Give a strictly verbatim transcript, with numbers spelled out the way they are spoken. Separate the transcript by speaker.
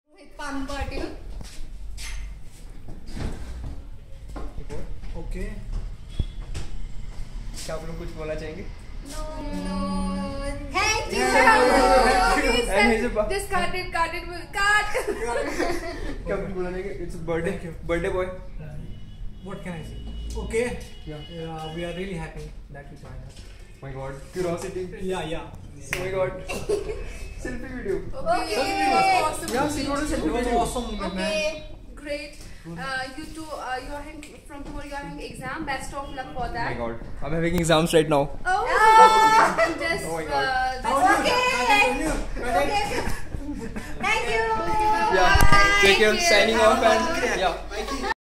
Speaker 1: Fun party.
Speaker 2: Okay
Speaker 3: क्या आप लोग कुछ बोलना चाहेंगे?
Speaker 1: No, no. Thank you.
Speaker 3: And here's a ba-
Speaker 1: This cut it, cut it, will cut.
Speaker 3: क्या कुछ बोलना चाहेंगे? It's a birthday,
Speaker 2: Thank you.
Speaker 3: birthday boy.
Speaker 2: what can I say? Okay,
Speaker 3: Yeah.
Speaker 2: uh, we are really happy that you joined us.
Speaker 3: My God, curiosity.
Speaker 2: Yeah, yeah.
Speaker 3: Oh my God. Selfie video.
Speaker 1: Okay.
Speaker 2: Awesome.
Speaker 3: Yeah, see what is
Speaker 2: It
Speaker 3: selfie
Speaker 2: was
Speaker 3: video.
Speaker 2: awesome moment, man.
Speaker 1: Okay, great. Uh, you two, uh, you are having from tomorrow. You are having exam. Best of luck for
Speaker 3: Oh
Speaker 1: that.
Speaker 3: my God, I'm having exams right now.
Speaker 1: Oh, just
Speaker 3: Oh my God.
Speaker 1: uh,
Speaker 2: How
Speaker 1: that's
Speaker 2: are you?
Speaker 1: okay.
Speaker 2: Okay.
Speaker 1: Okay. Thank you.
Speaker 3: Yeah, take care.
Speaker 1: Thank you.
Speaker 3: Signing off and yeah.